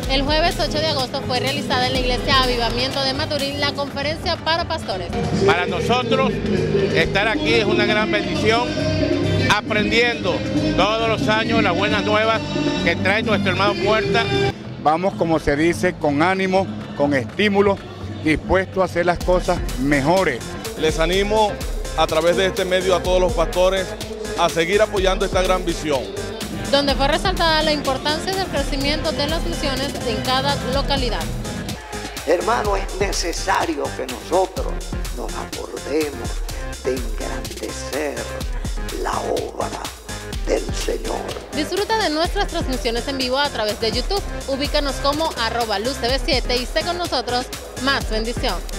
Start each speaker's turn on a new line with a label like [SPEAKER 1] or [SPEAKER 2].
[SPEAKER 1] El jueves 8 de agosto fue realizada en la Iglesia Avivamiento de Maturín la conferencia para pastores.
[SPEAKER 2] Para nosotros estar aquí es una gran bendición, aprendiendo todos los años las buenas nuevas que trae nuestro hermano Puerta.
[SPEAKER 3] Vamos, como se dice, con ánimo, con estímulo, dispuestos a hacer las cosas mejores.
[SPEAKER 4] Les animo a través de este medio a todos los pastores a seguir apoyando esta gran visión,
[SPEAKER 1] donde fue resaltada la importancia del crecimiento de las misiones en cada localidad.
[SPEAKER 5] Hermano, es necesario que nosotros nos acordemos de engrandecer la obra del Señor.
[SPEAKER 1] Disfruta de nuestras transmisiones en vivo a través de YouTube. Ubícanos como @LuzTV7 y sé con nosotros más bendición.